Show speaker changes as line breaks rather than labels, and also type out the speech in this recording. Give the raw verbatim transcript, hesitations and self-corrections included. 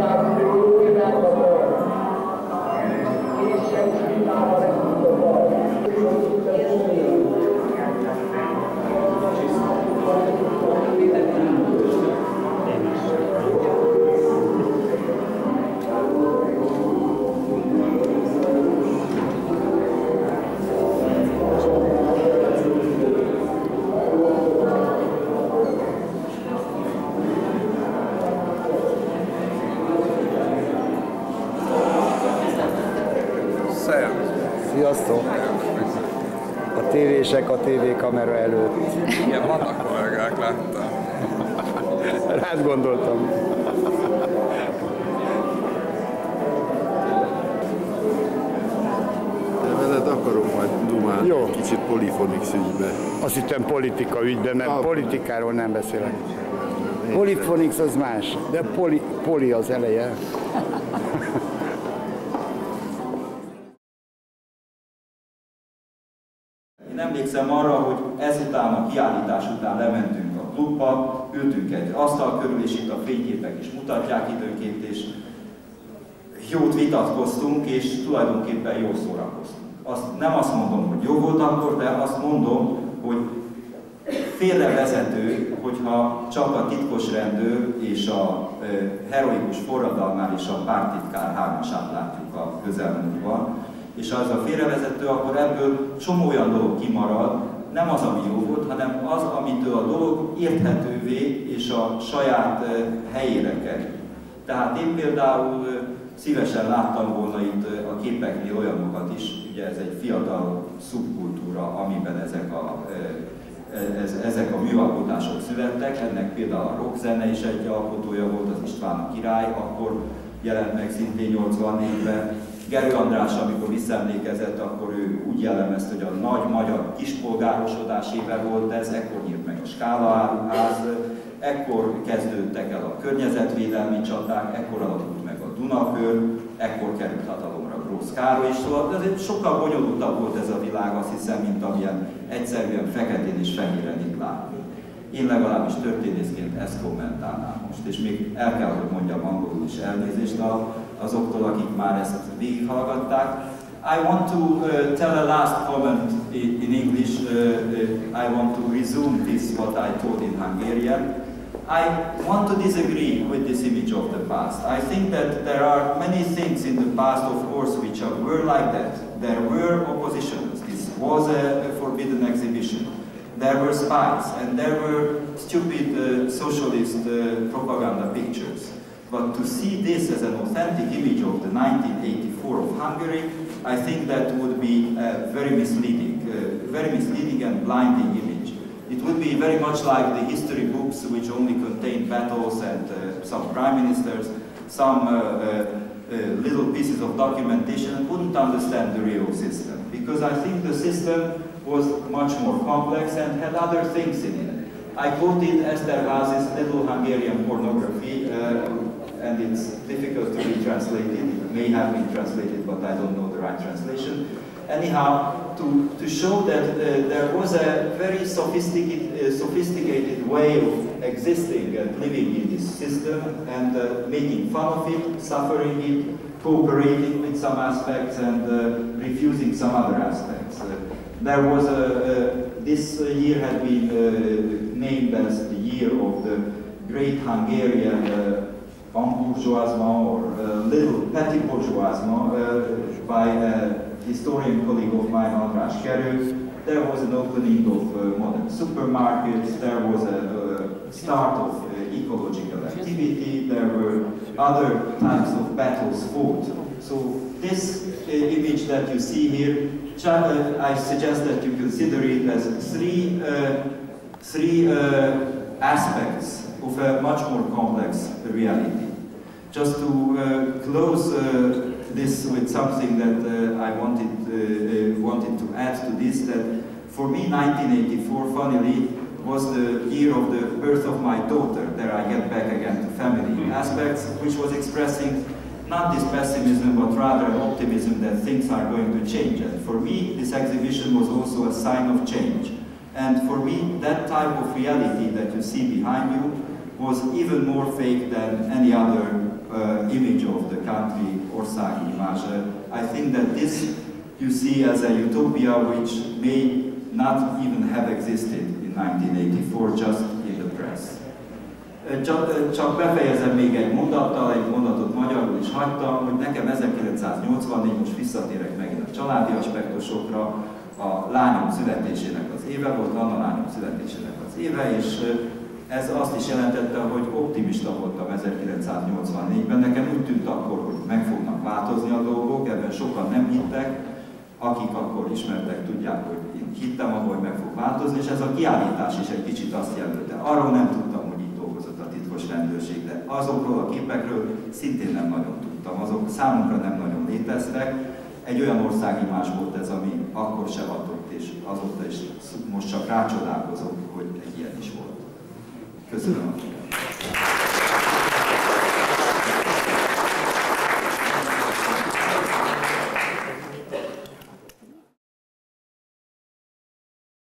Sziasztok! A tévések a tévékamera előtt.
Igen, vannak kollégák, láttam.
Rád gondoltam.
De veled akarok majd dumálni
Jó.
egy kicsit Polyphonics ügybe.
Azt hittem politika ügyben, mert
Ah.
politikáról nem beszélek. Polyphonics az más, de poli, poli az eleje.
Én emlékszem arra, hogy ezután a kiállítás után lementünk a klubba, ültünk egy asztal körül, és itt a fényképek is mutatják időnként, és jót vitatkoztunk, és tulajdonképpen jól szórakoztunk. Azt, nem azt mondom, hogy jó volt akkor, de azt mondom, hogy félrevezető, hogyha csak a titkos rendőr és a e, heroikus forradalmár és a pártitkár hármasát látjuk a közelmúltban. És ha ez a félrevezető, akkor ebből csomó olyan dolog kimarad, nem az, ami jó volt, hanem az, amitől a dolog érthetővé és a saját e, helyére kerül. Tehát én például e, szívesen láttam volna itt e, a képeknél olyanokat is, ugye ez egy fiatal szubkultúra, amiben ezek a e, Ez, ezek a műalkotások születtek, ennek például a rockzene is egy alkotója volt, az István a király, akkor jelent meg szintén nyolcvannégyben. Gerő András, amikor visszaemlékezett, akkor ő úgy jellemezte, hogy a nagy magyar kispolgárosodás éve volt ez, ekkor nyílt meg a Skála ház, ekkor kezdődtek el a környezetvédelmi csaták, ekkor alakult meg a Dunakör, ekkor került hatalomra Grósz Károly is, szóval ez egy sokkal bonyolultabb volt ez a világ, azt hiszem, mint amilyen egyszerűen feketén és fehéren itt látni. Én legalábbis történészként ezt kommentálnám most, és még el kell, hogy mondjam angolul is elnézést azoktól, akik már ezt végighallgatták. I want to uh, tell a last comment in, in English. Uh, uh, I want to resume this, what I told in Hungarian. I want to disagree with this image of the past. I think that there are many things in the past, of course, which are, were like that. There were oppositions. This was a, a forbidden exhibition. There were spies, and there were stupid uh, socialist uh, propaganda pictures. But to see this as an authentic image of the nineteen eighty-four of Hungary, I think that would be a very misleading, uh, very misleading and blinding image. It would be very much like the history books which only contain battles and uh, some prime ministers, some uh, uh, uh, little pieces of documentation, and wouldn't understand the real system. Because I think the system was much more complex and had other things in it. I quoted Esterházy's Little Hungarian Pornography, uh, and it's difficult to be translated. It may have been translated, but I don't know the right translation. Anyhow, to, to show that uh, there was a very sophisticated, uh, sophisticated way of existing and living in this system and uh, making fun of it, suffering it, cooperating with some aspects and uh, refusing some other aspects. Uh, there was a, uh, this year had been uh, named as the year of the great Hungarian uh, embourgeoisement or uh, little petit bourgeoisement uh, by a historian colleague of mine, András Kerő. There was an opening of uh, modern supermarkets, there was a, a start of uh, ecological activity, there were other types of battles fought. So this uh, image that you see here, uh, I suggest that you consider it as three, uh, three uh, aspects of a much more complex reality. Just to uh, close uh, this with something that uh, I wanted, uh, uh, wanted to add to this, that for me nineteen eighty-four, funnily, was the year of the birth of my daughter. There I get back again to family aspects, which was expressing not this pessimism, but rather an optimism that things are going to change. And for me, this exhibition was also a sign of change. And for me, that type of reality that you see behind you was even more fake than any other uh, image of the country, országi image. I think that this you see as a utopia which may not even have existed in nineteen eighty-four, just in the press. Csak, csak befejezem még egy mondattal, egy mondatot magyarul is hagytam, hogy nekem ezerkilencszáznyolcvannégy, most visszatérek megint a családi aspektusokra, a lányom születésének az éve volt, Anna lányom születésének az éve, és ez azt is jelentette, hogy optimista voltam ezerkilencszáznyolcvannégyben. Nekem úgy tűnt akkor, hogy meg fognak változni a dolgok, ebben sokan nem hittek, akik akkor ismertek, tudják, hogy én hittem abban, hogy meg fog változni, és ez a kiállítás is egy kicsit azt jelentette. Arról nem tudtam, hogy így dolgozott a titkos rendőrség, de azokról a képekről szintén nem nagyon tudtam, azok számunkra nem nagyon léteztek. Egy olyan országimázs volt ez, ami akkor se hatott, és azóta is most csak rácsodálkozok, hogy egy ilyen is volt. Köszönöm a figyelmet.